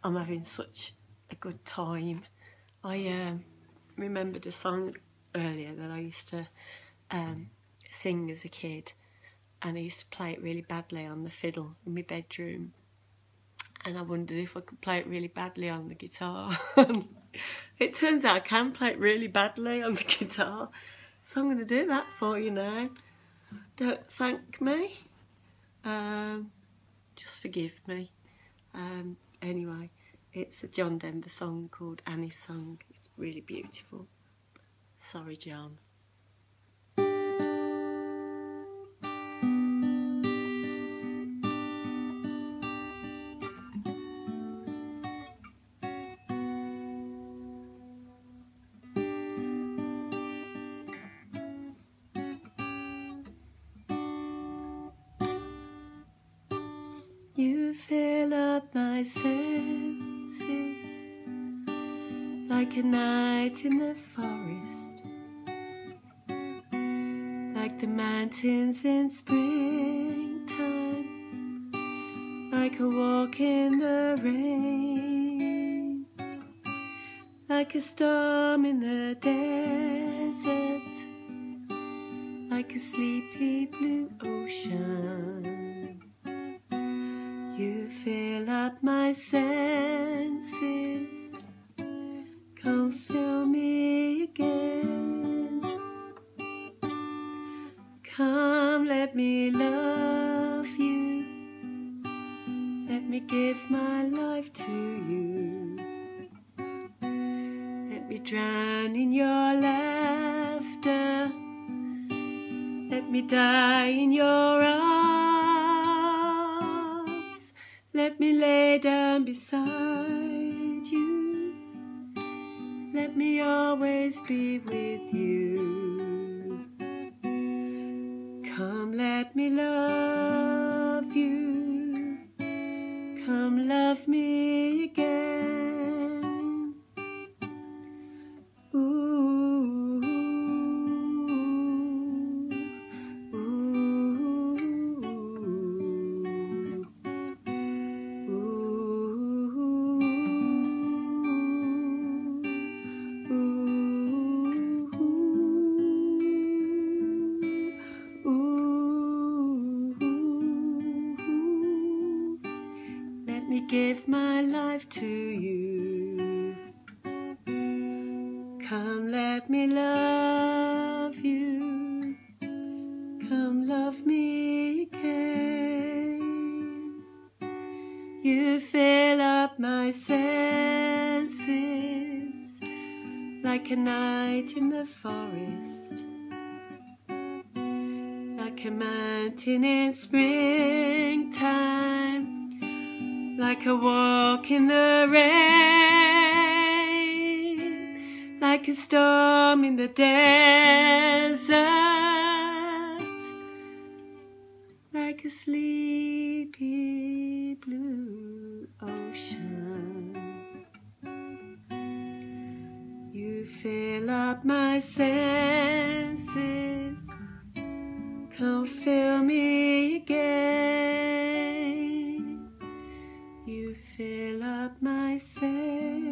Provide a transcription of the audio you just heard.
I'm having such a good time. I remembered a song earlier that I used to sing as a kid, and I used to play it really badly on the fiddle in my bedroom, and I wondered if I could play it really badly on the guitar. It turns out I can play it really badly on the guitar, so I'm going to do that for you now. Don't thank me, just forgive me. Anyway, it's a John Denver song called Annie's Song. It's really beautiful. Sorry, John. You fill up my senses like a night in the forest, like the mountains in springtime, like a walk in the rain, like a storm in the desert, like a sleepy blue ocean. You fill up my senses, come fill me again. Come, let me love you, let me give my life to you. Let me drown in your laughter, let me die in your arms. Let me lay down beside you, let me always be with you. Come, let me love you, come love me again. Ooh, ooh, let me give my life to you. Come, let me love you, come love me again. You fill up my senses like a night in the forest, like a mountain in springtime, like a walk in the rain, like a storm in the desert, like a sleepy blue ocean. You fill up my senses, come fill me again. You fill up my senses.